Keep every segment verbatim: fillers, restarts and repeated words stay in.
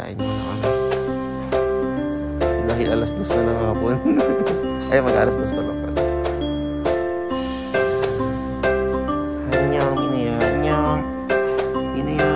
kain muna kami. Dahil alas dos na ng hapon. Ay, mag-alas dos pa lang pala. Anyong, inaya, anyong. Inaya.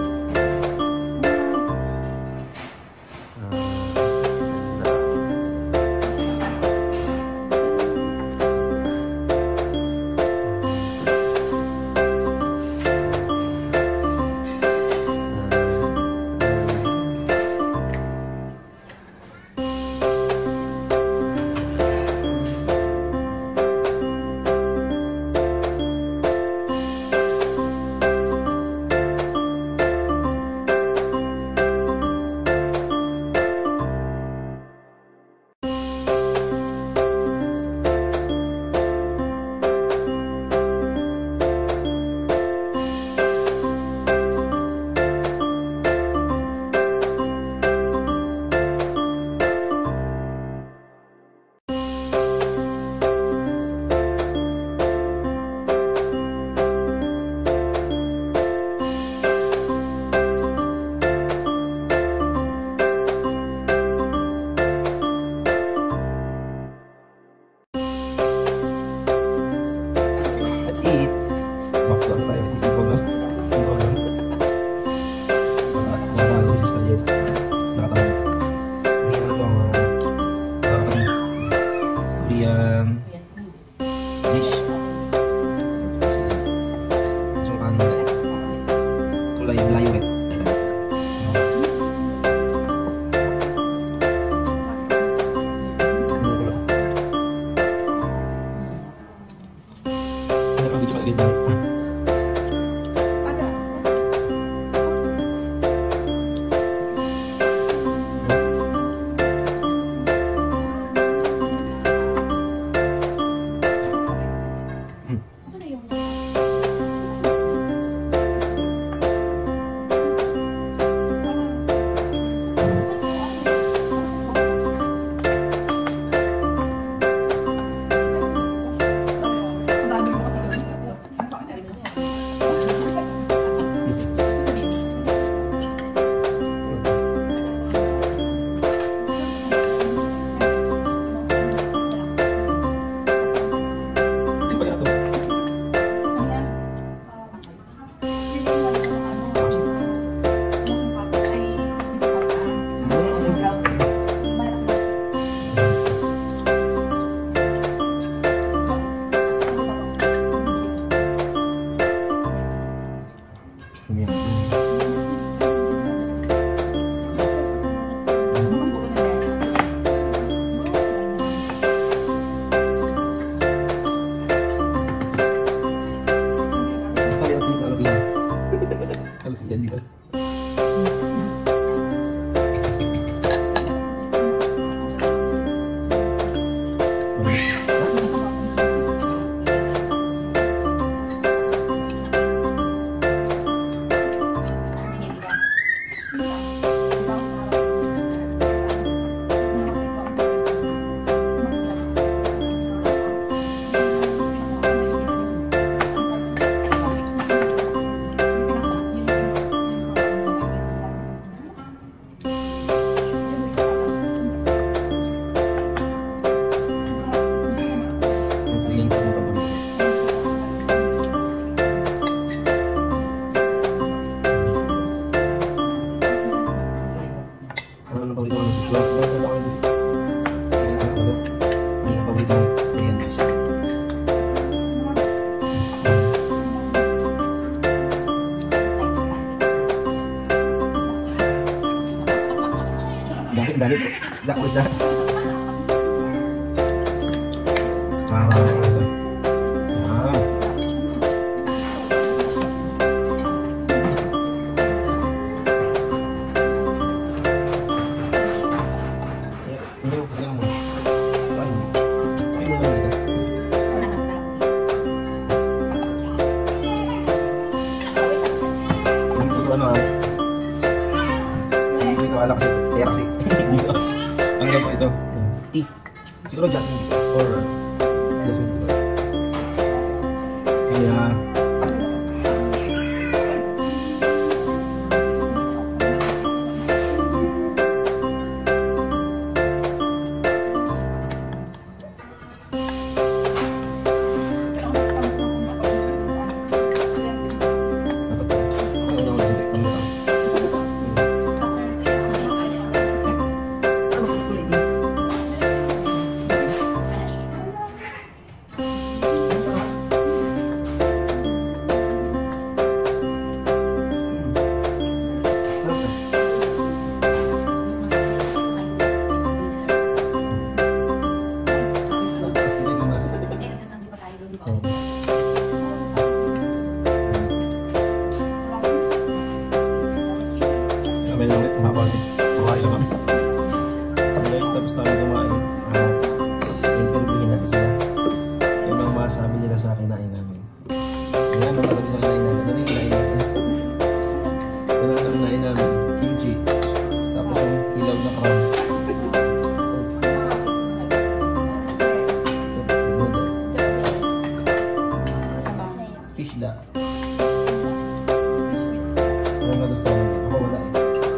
Dali, isda ko isda. Wow. Wow. Ano ah? Hindi ko alak kasi tera kasi. Ano ba ito? Tea. Siguro jasmine tea or jasmine tea. Kaya Habang kumain naman. Guys, tapos tayo kumain. Uh, interviewin natin sila. Yung mga masabi nila sa kinain namin. Ayan, matalog na kinain natin. Ano yung kinain natin? Ano yung kinain namin? Kimchi. Tapos yung hilaw na crown. Fish da. Ano na gusto namin? Ako wala eh.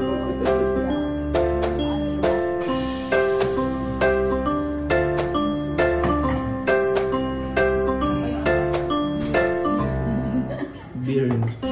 Beer.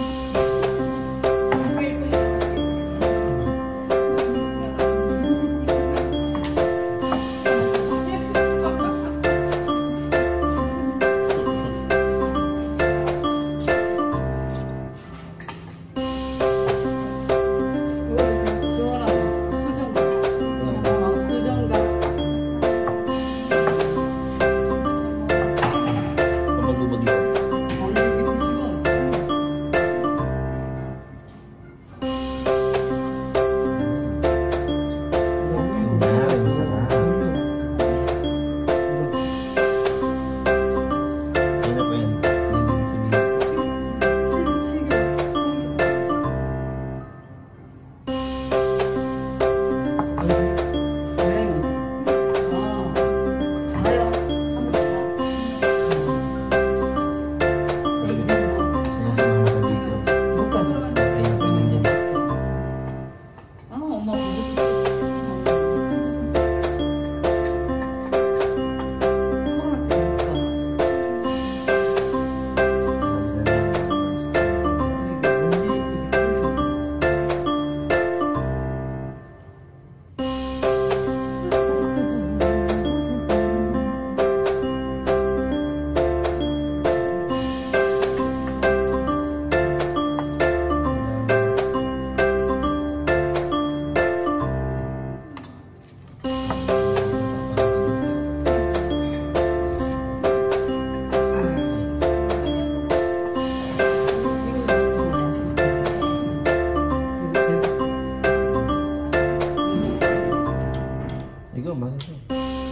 Ikaw, bakit siya?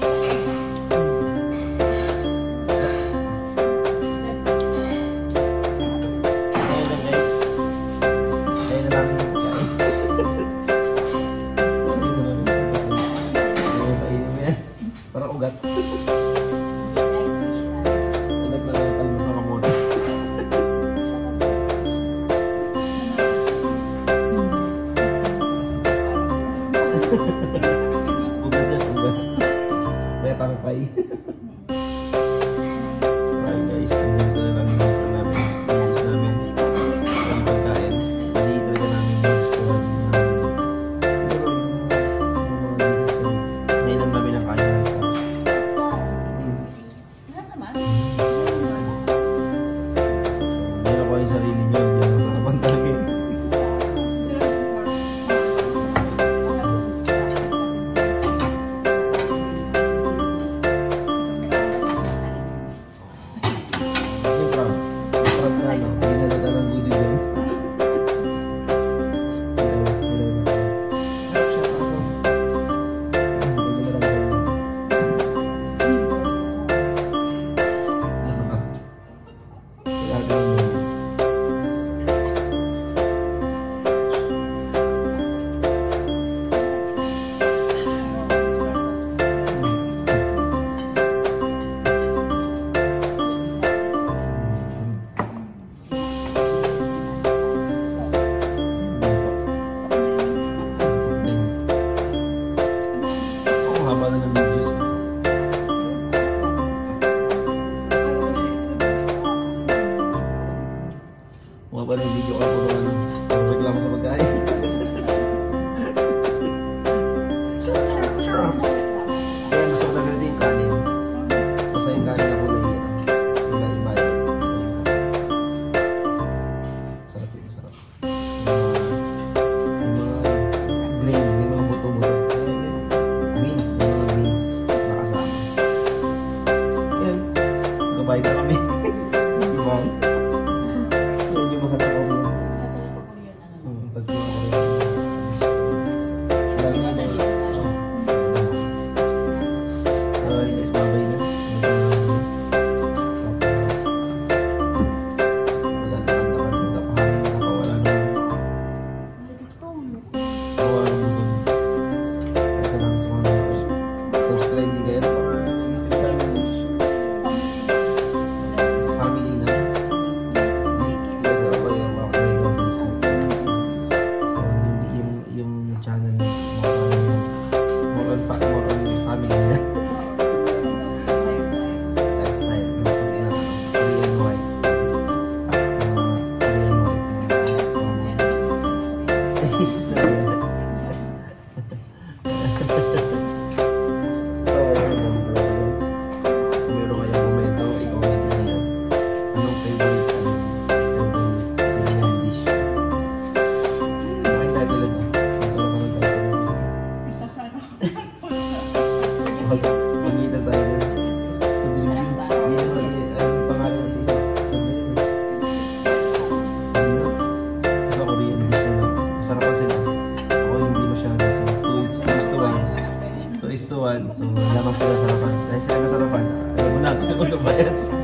Ayun lang guys. Ayun na namin yung kain. Ayun na namin yung kain. Ayun sa iyo yan. Parang ugat. Ugat na lang tayo sa kamon. Tangkay. Ay guys, dito na lang yung mga namin. Ayos namin. Ang pagkain. Hindi talaga namin yung gusto namin. Siguro hindi lang namin ang kaya ng staff. Hindi na ko yung sarili nyo. Hindi na sa naman talaga. Pag-ita tayo. Pag-review. Yan ang ang pangalan ng sisa. Ito Korean dish na lang. Masarapan sila. Ako hindi masyado. So, two is to one. two is to one. So, lamang sila sarapan. Dahil sila nasarapan. Alam mo na, sila magkabayad.